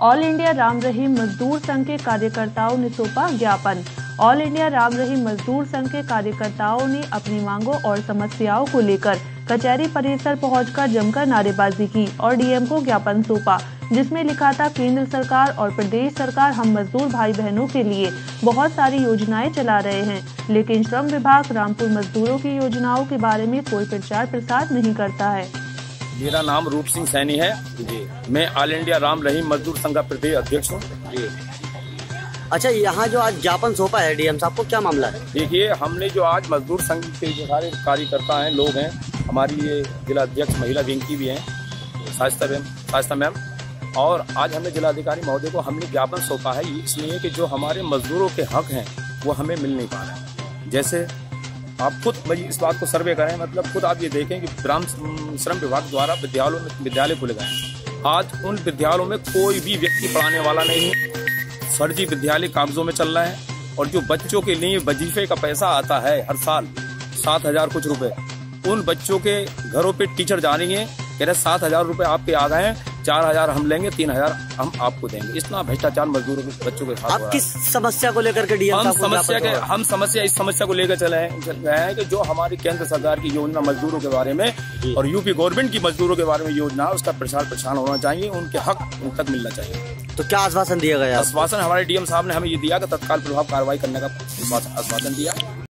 All India Ram Rahim मजदूर संघ के कार्यकर्ताओं ने सौंपा ज्ञापन। ऑल इंडिया राम रहीम मजदूर संघ के कार्यकर्ताओं ने अपनी मांगों और समस्याओं को लेकर कचहरी परिसर पहुंचकर जमकर नारेबाजी की और डीएम को ज्ञापन सौंपा, जिसमें लिखा था केंद्र सरकार और प्रदेश सरकार हम मजदूर भाई बहनों के लिए बहुत सारी योजनाएं चला रहे हैं, लेकिन श्रम विभाग रामपुर मजदूरों की योजनाओं के बारे में कोई प्रचार प्रसार नहीं करता है। मेरा नाम रूप सिंह सैनी है जी। मैं ऑल इंडिया राम रहीम मजदूर संघ का प्रदेश अध्यक्ष हूँ जी। अच्छा, यहाँ जो आज ज्ञापन सौंपा है डीएम साहब को, क्या मामला है? देखिए, हमने जो आज मजदूर संघ के जो सारे कार्यकर्ता हैं, लोग हैं, हमारी ये जिला अध्यक्ष महिला विंग की भी हैं, शास्ता मैम, और आज हमने जिलाधिकारी महोदय को हमने ज्ञापन सौंपा है इसलिए कि जो हमारे मजदूरों के हक हैं वो हमें मिल नहीं पा रहे हैं। जैसे आप खुद इस बात को सर्वे करें, मतलब खुद आप ये देखें कि श्रम विभाग द्वारा विद्यालय खुले गए हैं। आज उन विद्यालयों में कोई भी व्यक्ति पढ़ाने वाला नहीं है, फर्जी विद्यालय कागजों में चल रहा है, और जो बच्चों के लिए वजीफे का पैसा आता है हर साल 7,000 कुछ रुपए, उन बच्चों के घरों पे टीचर जानेंगे, कह रहे 7,000 रुपए आपके आ गए हैं, 4,000 हम लेंगे, 3,000 हम आपको देंगे। इतना भ्रष्टाचार मजदूरों के बच्चों के साथ। आप किस समस्या को लेकर के डीएम साहब इस समस्या को लेकर चल रहे हैं कि जो हमारी केंद्र सरकार की योजना मजदूरों के बारे में और यूपी गवर्नमेंट की मजदूरों के बारे में योजना है, उसका प्रचार प्रसार होना चाहिए, उनके हक उन तक मिलना चाहिए। तो क्या आश्वासन दिया गया? आश्वासन हमारे डीएम साहब ने हमें ये दिया कि तत्काल प्रभाव कार्रवाई करने का आश्वासन दिया।